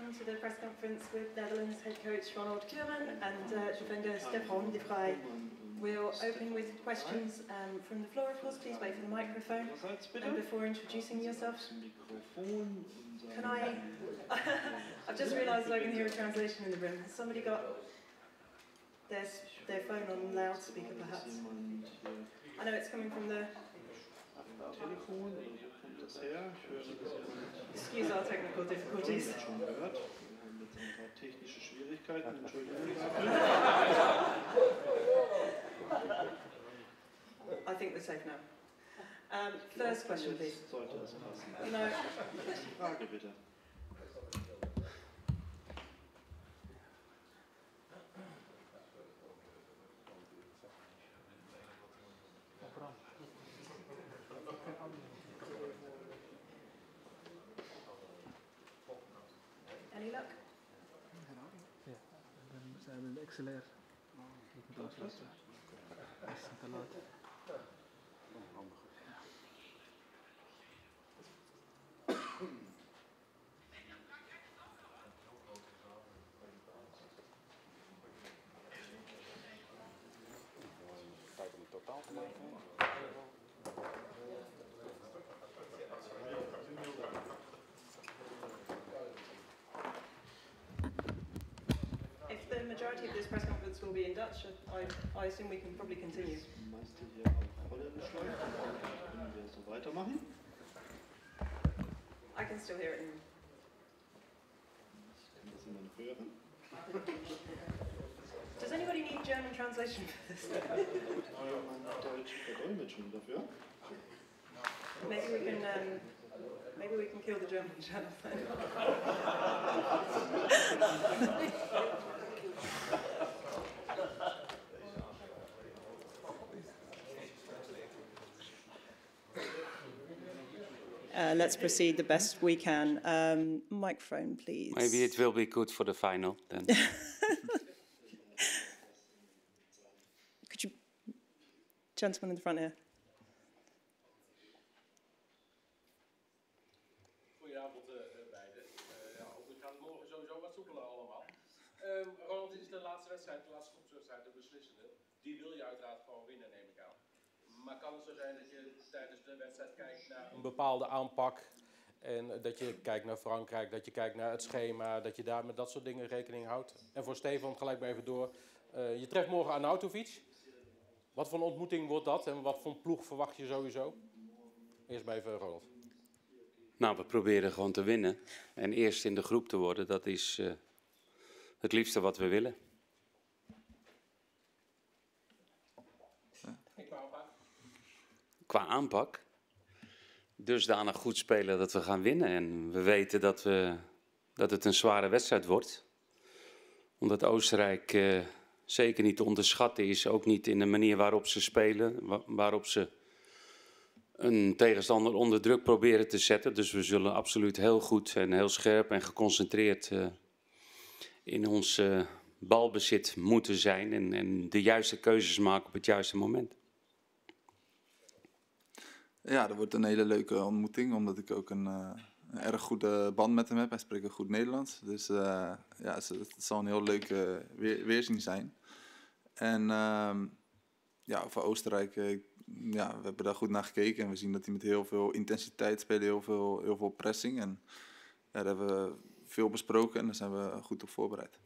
welcome to the press conference with Netherlands head coach Ronald Koeman and defender Stefan de Vrij. We'll open with questions from the floor, of course. Please wait for the microphone. And before introducing yourself, can I... I've just realised I can hear a translation in the room. Has somebody got their phone on loudspeaker, perhaps? I know it's coming from the... Excuse our technical difficulties. Technische Schwierigkeiten, Entschuldigung. I think we're safe now. First question, please. Sollte es passen. No. Frage bitte. Any luck? Ja, ze hebben de XLR. Ik moet afsluiten. Dat is te laat. If the majority of this press conference will be in Dutch, I assume we can probably continue. Meiste hier auf Holländisch läuft, können wir so weitermachen. I can still hear it in... Ich kann das immer noch hören. Does anybody need German translation for this? Deutsche Verdolmetschung dafür. Maybe we can kill the German channel then. Let's proceed the best we can. Microphone, please. Maybe it will be good for the final then. Could you, gentleman in the front here. Goedenavond beiden. We gaan morgen sowieso wat soepeler allemaal. Ronald, dit is de laatste wedstrijd, de laatste groepswedstrijd, de beslissende. Die wil je uiteraard gewoon winnen, neem ik aan. Maar kan het zo zijn dat je tijdens de wedstrijd kijkt naar een bepaalde aanpak en dat je kijkt naar Frankrijk, dat je kijkt naar het schema, dat je daar met dat soort dingen rekening houdt? En voor Stefan, gelijk maar even door. Je treft morgen Arnautovic. Wat voor een ontmoeting wordt dat en wat voor ploeg verwacht je sowieso? Eerst maar even Ronald. Nou, we proberen gewoon te winnen. En eerst in de groep te worden, dat is het liefste wat we willen. Qua aanpak. Dusdanig goed spelen dat we gaan winnen. En we weten dat het een zware wedstrijd wordt. Omdat Oostenrijk zeker niet te onderschatten is. Ook niet in de manier waarop ze spelen. Waarop ze een tegenstander onder druk proberen te zetten. Dus we zullen absoluut heel goed en heel scherp en geconcentreerd in ons balbezit moeten zijn. En de juiste keuzes maken op het juiste moment. Ja, dat wordt een hele leuke ontmoeting, omdat ik ook een erg goede band met hem heb. Hij spreekt ook goed Nederlands, dus ja, het zal een heel leuke weerzien zijn. En ja, voor Oostenrijk, ja, we hebben daar goed naar gekeken en we zien dat hij met heel veel intensiteit speelt, heel veel pressing. En ja, daar hebben we veel besproken en daar zijn we goed op voorbereid.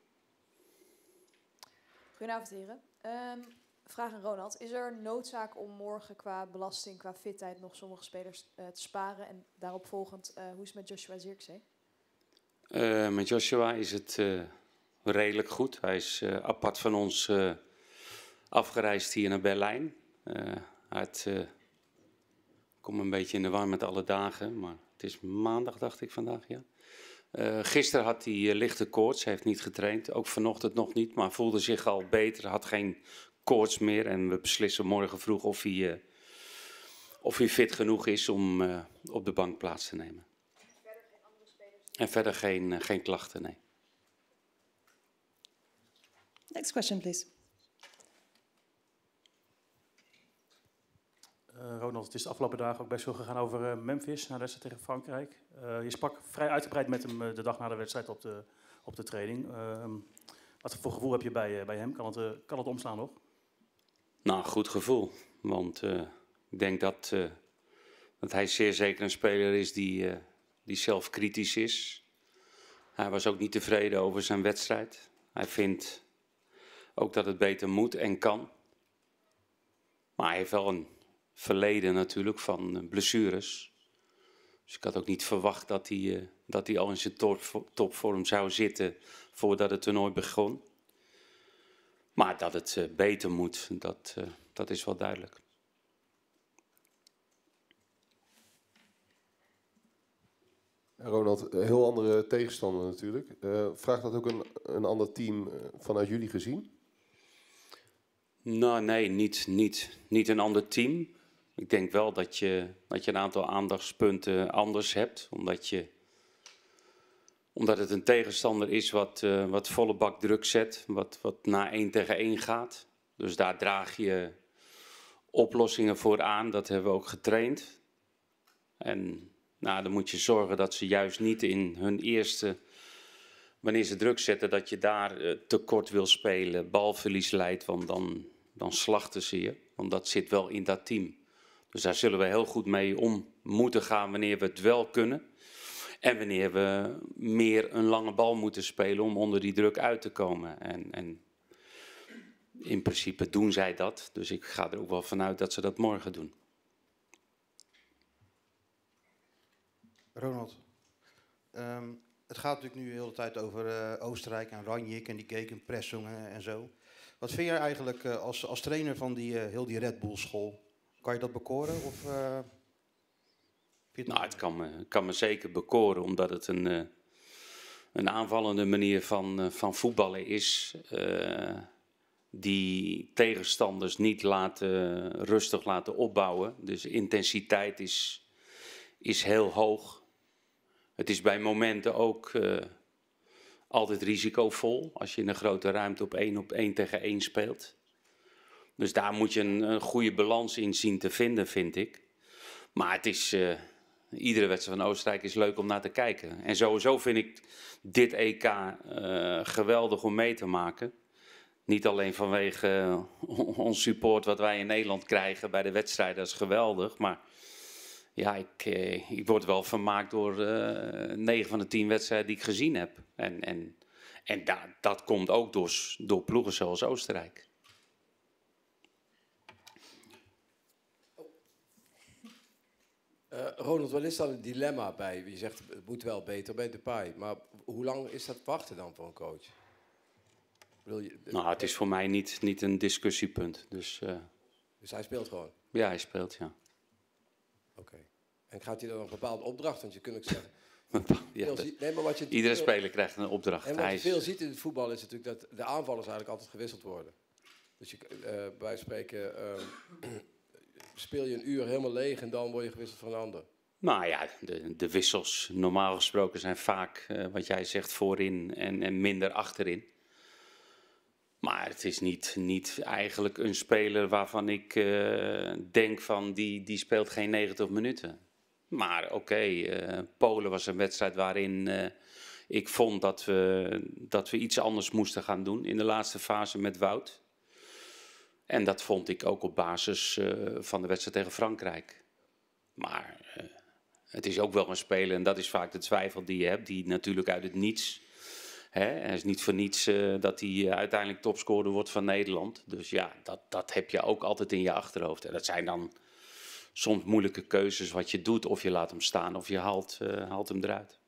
Goedenavond heren. Vraag aan Ronald. Is er noodzaak om morgen qua belasting, qua fitheid nog sommige spelers te sparen? En daarop volgend, hoe is het met Joshua Zirkzee? Met Joshua is het redelijk goed. Hij is apart van ons afgereisd hier naar Berlijn. Hij komt een beetje in de war met alle dagen, maar het is maandag, dacht ik vandaag, ja. Gisteren had hij lichte koorts, hij heeft niet getraind. Ook vanochtend nog niet, maar voelde zich al beter, had geen koorts meer. En we beslissen morgen vroeg of hij fit genoeg is om op de bank plaats te nemen. Verder geen andere spelers? En verder geen klachten, nee. Next question, please. Ronald, het is de afgelopen dagen ook best veel gegaan over Memphis, na de wedstrijd tegen Frankrijk. Je sprak vrij uitgebreid met hem de dag na de wedstrijd op de training. Wat voor gevoel heb je bij hem? Kan het omslaan nog? Nou, goed gevoel. Want ik denk dat hij zeer zeker een speler is die zelf kritisch is. Hij was ook niet tevreden over zijn wedstrijd. Hij vindt ook dat het beter moet en kan. Maar hij heeft wel een verleden natuurlijk van blessures. Dus ik had ook niet verwacht dat hij al in zijn topvorm zou zitten voordat het toernooi begon. Maar dat het beter moet, dat is wel duidelijk. Ronald, een heel andere tegenstander natuurlijk. Vraagt dat ook een ander team vanuit jullie gezien? Nou, nee, niet een ander team. Ik denk wel dat je een aantal aandachtspunten anders hebt. Omdat het een tegenstander is wat volle bak druk zet. Wat na 1 tegen 1 gaat. Dus daar draag je oplossingen voor aan. Dat hebben we ook getraind. En nou, dan moet je zorgen dat ze juist niet in hun eerste... Wanneer ze druk zetten, dat je daar tekort wil spelen. Balverlies leidt, want dan slachten ze je. Want dat zit wel in dat team. Dus daar zullen we heel goed mee om moeten gaan wanneer we het wel kunnen. En wanneer we meer een lange bal moeten spelen om onder die druk uit te komen. En in principe doen zij dat. Dus ik ga er ook wel vanuit dat ze dat morgen doen. Ronald, het gaat natuurlijk nu de hele tijd over Oostenrijk en Ranjik en die gegenpressing en zo. Wat vind jij eigenlijk als trainer van heel die Red Bull school? Kan je dat bekoren? Of, nou, het kan me zeker bekoren, omdat het een aanvallende manier van voetballen is. Die tegenstanders niet rustig laten opbouwen. Dus de intensiteit is heel hoog. Het is bij momenten ook altijd risicovol als je in een grote ruimte op 1 tegen 1 speelt. Dus daar moet je een goede balans in zien te vinden, vind ik. Maar het is, iedere wedstrijd van Oostenrijk is leuk om naar te kijken. En sowieso vind ik dit EK geweldig om mee te maken. Niet alleen vanwege ons support wat wij in Nederland krijgen bij de wedstrijden, dat is geweldig. Maar ja, ik word wel vermaakt door 9 van de 10 wedstrijden die ik gezien heb. En dat komt ook door ploegen zoals Oostenrijk. Ronald, wat is dan het dilemma bij? Je zegt het moet wel beter bij Depay. Maar hoe lang is dat wachten dan voor een coach? Nou, het is voor mij niet een discussiepunt. Dus hij speelt gewoon? Ja, hij speelt, ja. Oké. En gaat hij dan een bepaalde opdracht? Want je kunt ook zeggen... Iedere speler krijgt een opdracht. En wat je veel ziet in het voetbal is natuurlijk dat de aanvallers eigenlijk altijd gewisseld worden. Dus bij spreken speel je een uur helemaal leeg en dan word je gewisseld voor een ander. Nou ja, de wissels normaal gesproken zijn vaak, wat jij zegt, voorin en minder achterin. Maar het is niet eigenlijk een speler waarvan ik denk van die speelt geen 90 minuten. Maar oké, Polen was een wedstrijd waarin ik vond dat we iets anders moesten gaan doen in de laatste fase met Wout. En dat vond ik ook op basis van de wedstrijd tegen Frankrijk. Maar het is ook wel een speler, en dat is vaak de twijfel die je hebt, die natuurlijk uit het niets... Het is niet voor niets dat hij uiteindelijk topscorer wordt van Nederland. Dus ja, dat heb je ook altijd in je achterhoofd. En dat zijn dan soms moeilijke keuzes wat je doet. Of je laat hem staan of je haalt hem eruit.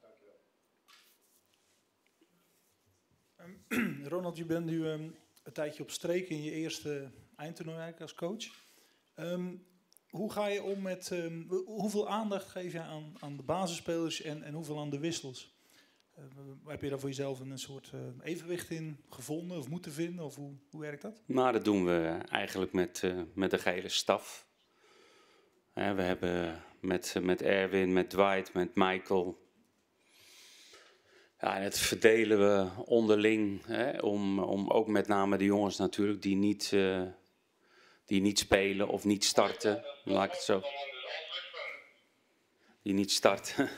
Ronald, je bent nu een tijdje op streek in je eerste eindtoernooi eigenlijk als coach. Hoe ga je om met... hoeveel aandacht geef je aan de basisspelers en hoeveel aan de wissels? Heb je daar voor jezelf een soort evenwicht in gevonden of moeten vinden? Of hoe werkt dat? Nou, dat doen we eigenlijk met de gehele staf. We hebben met Erwin, met Dwight, met Michael... Ja, en het verdelen we onderling, om ook met name de jongens natuurlijk die die niet spelen of niet starten, laat ik het zo. Die niet starten.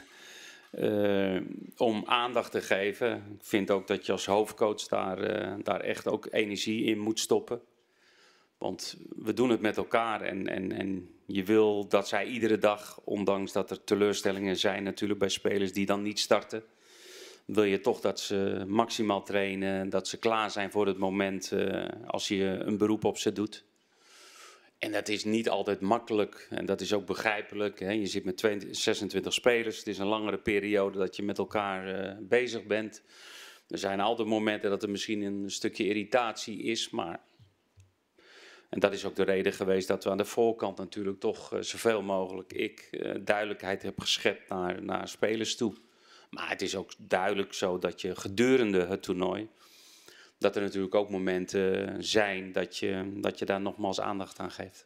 Om aandacht te geven. Ik vind ook dat je als hoofdcoach daar echt ook energie in moet stoppen. Want we doen het met elkaar en je wil dat zij iedere dag, ondanks dat er teleurstellingen zijn natuurlijk bij spelers die dan niet starten, wil je toch dat ze maximaal trainen, dat ze klaar zijn voor het moment als je een beroep op ze doet. En dat is niet altijd makkelijk en dat is ook begrijpelijk. Hè. Je zit met 26 spelers, het is een langere periode dat je met elkaar bezig bent. Er zijn altijd momenten dat er misschien een stukje irritatie is, maar... En dat is ook de reden geweest dat we aan de voorkant natuurlijk toch zoveel mogelijk duidelijkheid heb geschept naar spelers toe. Maar het is ook duidelijk zo dat je gedurende het toernooi, dat er natuurlijk ook momenten zijn dat je daar nogmaals aandacht aan geeft.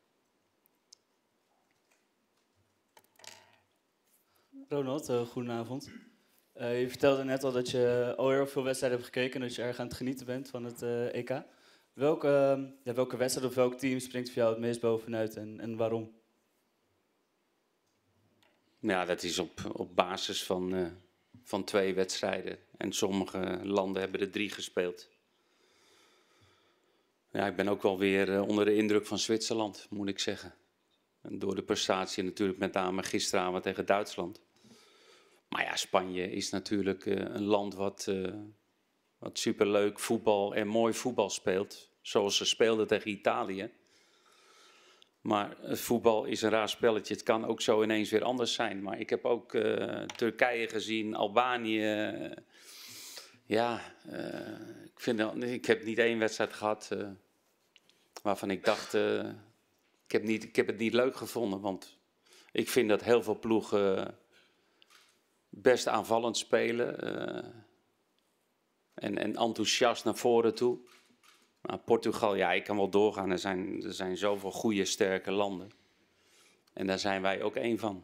Ronald, goedenavond. Je vertelde net al dat je al heel veel wedstrijden hebt gekeken en dat je erg aan het genieten bent van het EK. Welke wedstrijd of welk team springt voor jou het meest bovenuit en waarom? Ja, dat is op basis van 2 wedstrijden. En sommige landen hebben er 3 gespeeld. Ja, ik ben ook wel weer onder de indruk van Zwitserland, moet ik zeggen. En door de prestatie natuurlijk met name gisteravond tegen Duitsland. Maar ja, Spanje is natuurlijk een land wat superleuk voetbal en mooi voetbal speelt. Zoals ze speelden tegen Italië. Maar het voetbal is een raar spelletje. Het kan ook zo ineens weer anders zijn. Maar ik heb ook Turkije gezien, Albanië. Ik heb niet 1 wedstrijd gehad waarvan ik dacht... Ik heb het niet leuk gevonden. Want ik vind dat heel veel ploegen best aanvallend spelen. En enthousiast naar voren toe. Nou, Portugal, ja, ik kan wel doorgaan. Er zijn zoveel goede, sterke landen. En daar zijn wij ook één van.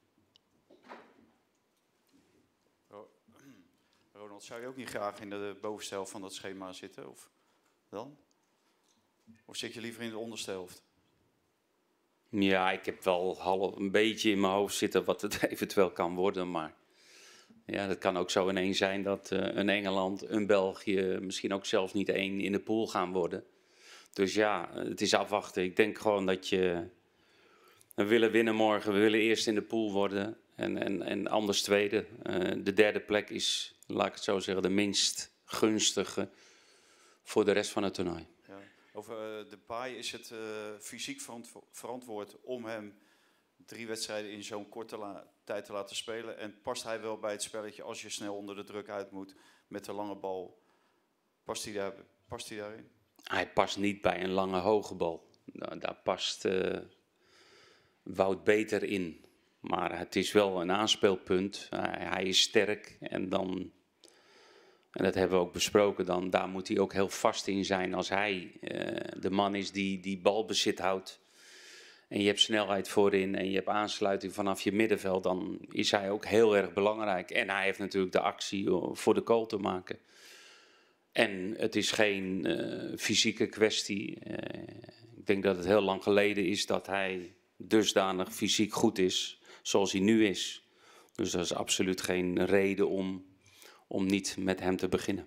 Ronald, zou je ook niet graag in de bovenste helft van dat schema zitten? Of dan? Of zit je liever in de onderste helft? Ja, ik heb wel een beetje in mijn hoofd zitten wat het eventueel kan worden. Maar ja, dat kan ook zo ineens zijn dat een Engeland, een België, misschien ook zelfs niet 1 in de pool gaan worden. Dus ja, het is afwachten. Ik denk gewoon dat we willen winnen morgen. We willen eerst in de pool worden en anders tweede. De 3e plek is, laat ik het zo zeggen, de minst gunstige voor de rest van het toernooi. Ja. Over Depay is het fysiek verantwoord om hem 3 wedstrijden in zo'n korte tijd te laten spelen. En past hij wel bij het spelletje als je snel onder de druk uit moet met de lange bal? Past hij daarin? Hij past niet bij een lange hoge bal. Daar past Wout beter in. Maar het is wel een aanspeelpunt. Hij is sterk en dat hebben we ook besproken, daar moet hij ook heel vast in zijn als hij de man is die balbezit houdt. En je hebt snelheid voorin en je hebt aansluiting vanaf je middenveld, dan is hij ook heel erg belangrijk. En hij heeft natuurlijk de actie voor de goal te maken. En het is geen fysieke kwestie. Ik denk dat het heel lang geleden is dat hij dusdanig fysiek goed is zoals hij nu is. Dus dat is absoluut geen reden om niet met hem te beginnen.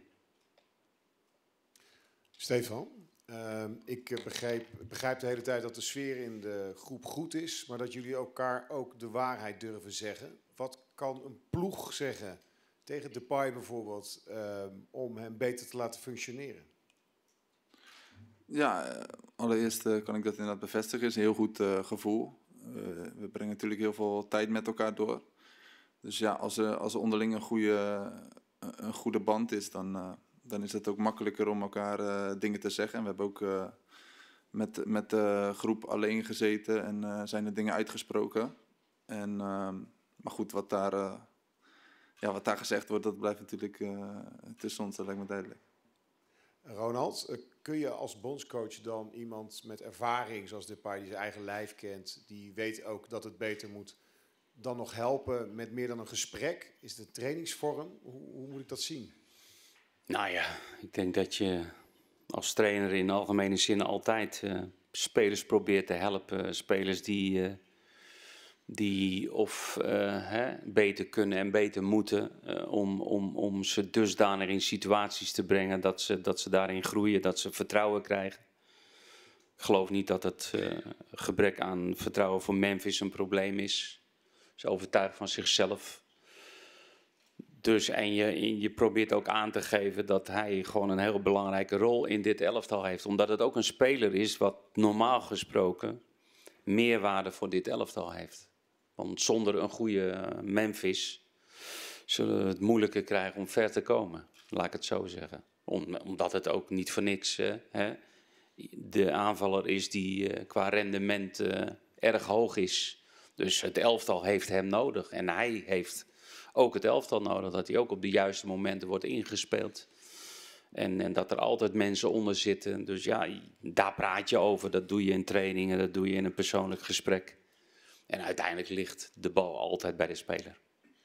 Stefan, ik begrijp de hele tijd dat de sfeer in de groep goed is, maar dat jullie elkaar ook de waarheid durven zeggen. Wat kan een ploeg zeggen tegen Depay bijvoorbeeld om hem beter te laten functioneren? Ja, allereerst kan ik dat inderdaad bevestigen. Het is een heel goed gevoel. We brengen natuurlijk heel veel tijd met elkaar door. Dus ja, als er onderling een goede band is, dan is het ook makkelijker om elkaar dingen te zeggen. En we hebben ook met de groep alleen gezeten en zijn er dingen uitgesproken. Maar goed, wat daar gezegd wordt, dat blijft natuurlijk tussen ons, dat lijkt me duidelijk. Ronald, kun je als bondscoach dan iemand met ervaring, zoals Depay, die zijn eigen lijf kent, die weet ook dat het beter moet, dan nog helpen met meer dan een gesprek? Is het een trainingsvorm? Hoe moet ik dat zien? Nou ja, ik denk dat je als trainer in algemene zin altijd spelers probeert te helpen. Spelers die beter kunnen en beter moeten. Om ze dusdanig in situaties te brengen dat ze daarin groeien, dat ze vertrouwen krijgen. Ik geloof niet dat het gebrek aan vertrouwen voor Memphis een probleem is. Hij is overtuigd van zichzelf. Dus, en je probeert ook aan te geven dat hij gewoon een heel belangrijke rol in dit elftal heeft. Omdat het ook een speler is wat normaal gesproken meerwaarde voor dit elftal heeft. Want zonder een goede Memphis zullen we het moeilijker krijgen om ver te komen. Laat ik het zo zeggen. Omdat het ook niet voor niks de aanvaller is die qua rendement erg hoog is. Dus het elftal heeft hem nodig. En hij heeft ook het elftal nodig. Dat hij ook op de juiste momenten wordt ingespeeld. En dat er altijd mensen onder zitten. Dus ja, daar praat je over. Dat doe je in trainingen, dat doe je in een persoonlijk gesprek. En uiteindelijk ligt de bal altijd bij de speler.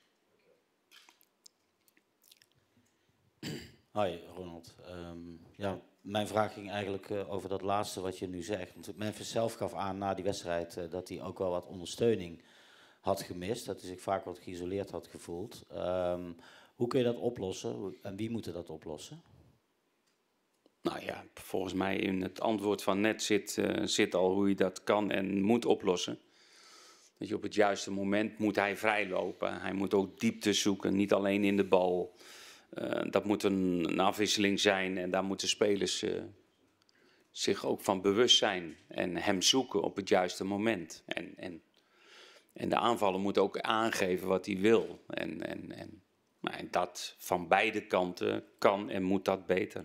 Hoi Ronald. Mijn vraag ging eigenlijk over dat laatste wat je nu zegt. Want Memphis zelf gaf aan na die wedstrijd dat hij ook wel wat ondersteuning had gemist. Dat hij zich vaak wat geïsoleerd had gevoeld. Hoe kun je dat oplossen en wie moet dat oplossen? Nou ja, volgens mij in het antwoord van net zit al hoe je dat kan en moet oplossen. Dat je op het juiste moment moet hij vrijlopen. Hij moet ook diepte zoeken, niet alleen in de bal. Dat moet een afwisseling zijn en daar moeten spelers zich ook van bewust zijn. En hem zoeken op het juiste moment. En de aanvaller moet ook aangeven wat hij wil. Maar dat van beide kanten kan en moet dat beter.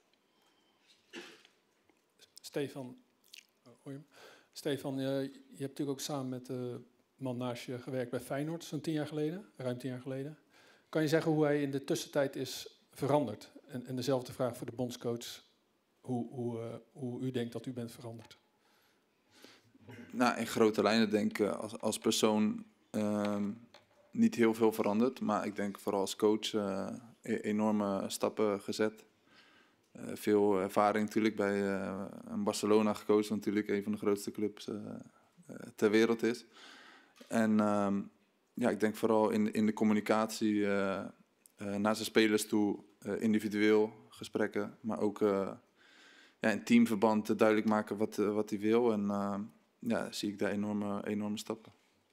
Stefan, je hebt natuurlijk ook samen met de man naast je gewerkt bij Feyenoord, zo'n 10 jaar geleden, ruim 10 jaar geleden. Kan je zeggen hoe hij in de tussentijd is veranderd? En dezelfde vraag voor de bondscoach, hoe u denkt dat u bent veranderd? Nou, in grote lijnen denk ik als persoon niet heel veel veranderd. Maar ik denk vooral als coach enorme stappen gezet. Veel ervaring natuurlijk bij Barcelona gecoacht, wat natuurlijk een van de grootste clubs ter wereld is. En ik denk vooral in de communicatie naar zijn spelers toe, individueel gesprekken, maar ook in teamverband duidelijk maken wat hij wil. En zie ik daar enorme stappen.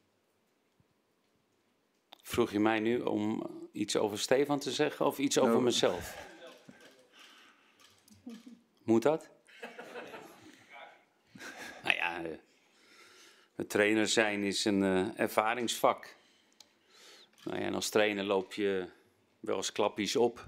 Vroeg je mij nu om iets over Stefan te zeggen of iets over mezelf? Moet dat? Nou ja, een trainer zijn is een ervaringsvak. Nou ja, en als trainer loop je wel eens klapjes op.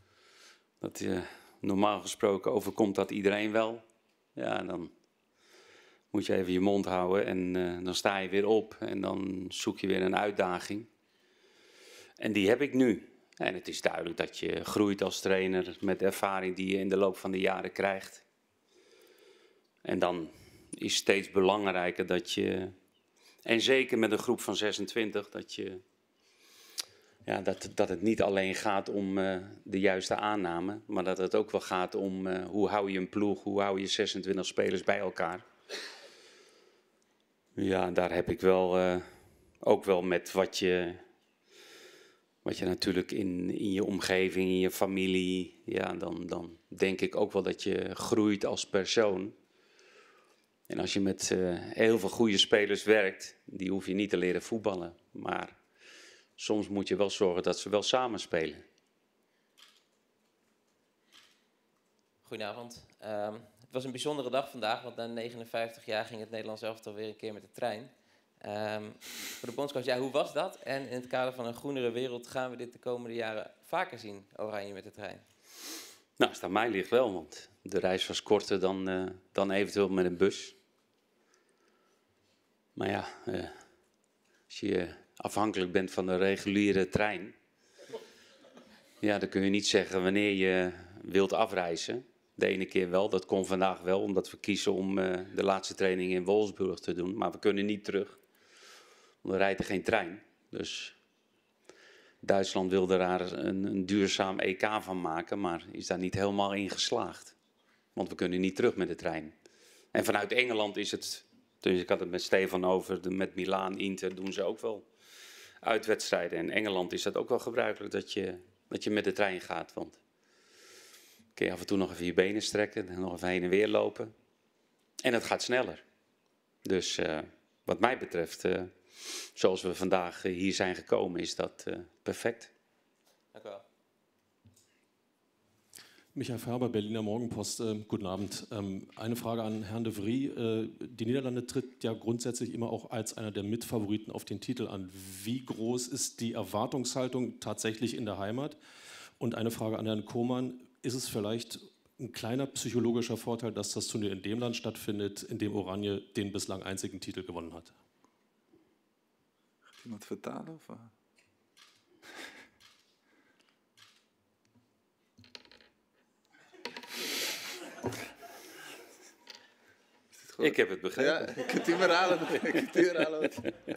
Normaal gesproken overkomt dat iedereen wel. Ja, dan moet je even je mond houden en dan sta je weer op. En dan zoek je weer een uitdaging. En die heb ik nu. En het is duidelijk dat je groeit als trainer met de ervaring die je in de loop van de jaren krijgt. En dan is steeds belangrijker dat je, en zeker met een groep van 26, dat het niet alleen gaat om de juiste aanname, maar dat het ook wel gaat om hoe hou je een ploeg, hoe hou je 26 spelers bij elkaar. Ja, daar heb ik wel ook wel met wat je natuurlijk in je omgeving, in je familie, ja, dan denk ik ook wel dat je groeit als persoon. En als je met heel veel goede spelers werkt, die hoef je niet te leren voetballen. Maar soms moet je wel zorgen dat ze wel samen spelen. Goedenavond. Het was een bijzondere dag vandaag, want na 59 jaar ging het Nederlands elftal weer een keer met de trein. Voor de bondscoach, hoe was dat? En in het kader van een groenere wereld gaan we dit de komende jaren vaker zien, Oranje met de trein? Nou, als het aan mij ligt wel, want de reis was korter dan eventueel met een bus. Maar ja, als je afhankelijk bent van de reguliere trein, ja, dan kun je niet zeggen wanneer je wilt afreizen. De ene keer wel, dat kon vandaag wel, omdat we kiezen om de laatste training in Wolfsburg te doen. Maar we kunnen niet terug, want er rijdt er geen trein. Dus Duitsland wilde daar een duurzaam EK van maken, maar is daar niet helemaal in geslaagd. Want we kunnen niet terug met de trein. En vanuit Engeland is het, dus ik had het met Stefan over, met Milaan, Inter doen ze ook wel uitwedstrijden. In Engeland is dat ook wel gebruikelijk dat je met de trein gaat. Want dan kun je af en toe nog even je benen strekken en nog even heen en weer lopen. En het gaat sneller. Dus wat mij betreft, zoals we vandaag hier zijn gekomen, is dat perfect. Dank u wel. Michael Färber, Berliner Morgenpost. Guten Abend. Eine Frage an Herrn de Vries. Die Niederlande tritt ja grundsätzlich immer auch als einer der Mitfavoriten auf den Titel an. Wie groß ist die Erwartungshaltung tatsächlich in der Heimat? Und eine Frage an Herrn Koman. Ist es vielleicht ein kleiner psychologischer Vorteil, dass das Turnier in dem Land stattfindet, in dem Oranje den bislang einzigen Titel gewonnen hat? Gaat iemand vertalen? Of? Ik heb het begrepen. Ja, ik kan het u herhalen.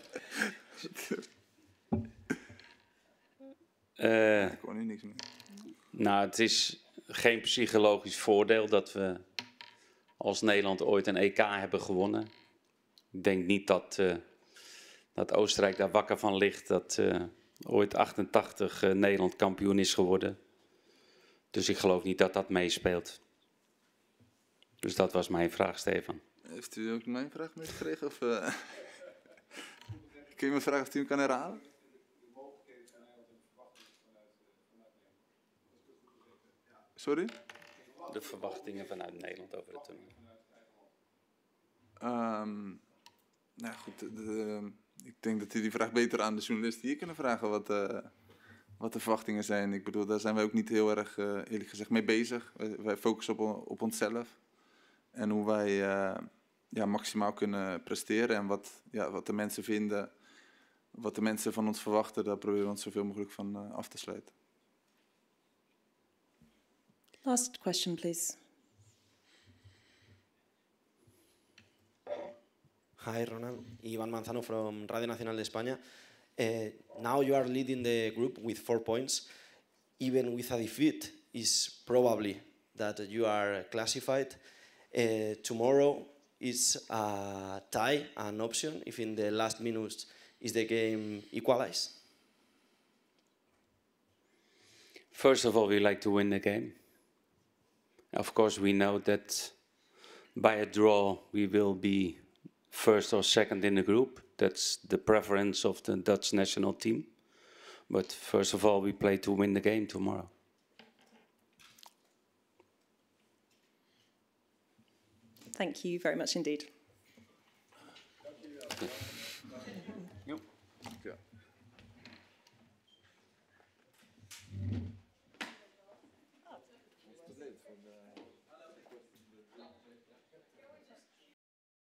Ik hoor nu niks meer. Nou, het is geen psychologisch voordeel dat we als Nederland ooit een EK hebben gewonnen. Ik denk niet dat Oostenrijk daar wakker van ligt dat ooit 88 Nederland kampioen is geworden. Dus ik geloof niet dat dat meespeelt. Dus dat was mijn vraag, Stefan. Heeft u ook mijn vraag meegekregen? Of, kun je me vragen of u hem kan herhalen? Sorry? De verwachtingen vanuit Nederland over het toernooi. Nou goed, ik denk dat u die vraag beter aan de journalisten hier kunnen vragen wat de verwachtingen zijn. Ik bedoel, daar zijn wij ook niet heel erg, eerlijk gezegd, mee bezig. Wij focussen op onszelf en hoe wij maximaal kunnen presteren en wat de mensen vinden, wat de mensen van ons verwachten, daar proberen we ons zoveel mogelijk van af te sluiten. Last question, please. Hi, Ronald. Ivan Manzano from Radio Nacional de España. Now you are leading the group with 4 points. Even with a defeat, is probably that you are classified. Tomorrow is a tie, an option, if in the last minutes is the game equalized? First of all, we like to win the game. Of course, we know that by a draw, we will be first or second in the group. That's the preference of the Dutch national team. But first of all, we play to win the game tomorrow. Thank you very much indeed.